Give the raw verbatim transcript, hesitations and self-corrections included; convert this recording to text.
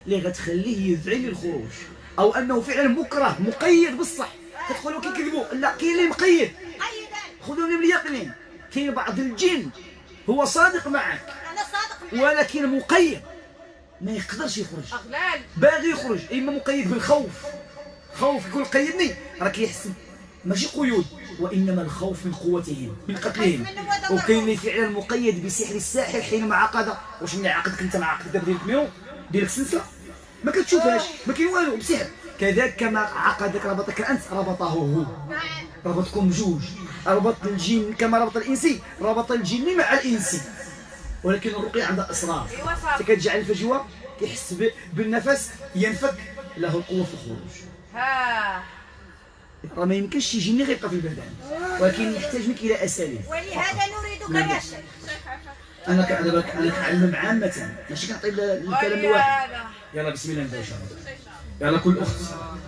اللي غتخليه يدعي للخروج، او انه فعلا مكره مقيد بالصح. كتقولوا كيكذبوا، لا كاين اللي مقيد. خذوني باليقين، كاين بعض الجن هو صادق معك انا صادق معك ولكن مقيد ما يقدرش يخرج. اغلال باغي يخرج، اما مقيد بالخوف، خوف يقول قيدني، راه كيحسب ماشي قيود، وانما الخوف من قوتهم من قتلهم. وكاين اللي فعلا مقيد بسحر الساحر حينما عقد. واش ملي عقدك انت مع عقدك دابا ديال ميو ديالك سلسله ما كتشوفهاش، ما كاين والو بسحر. كذلك كما عقدك ربطك انت ربطه هو، ربطكم بجوج. ربط الجن كما ربط الانسي، ربط الجن مع الانسي. ولكن الرقيه عندها اسرار، انت كتجعل الفجوه كيحس بالنفس ينفك، له القوه في الخروج. ها راه ما يمكنش شي جني غيبقى في البدن، ولكن يحتاج منك الى اساليب. ولهذا نريدك يا شيخ. انا كدابا انا كنعلم عامه، ماشي كنعطي الكلام لواحد. يلا بسم الله نبداو ان شاء الله. يلا كل اخت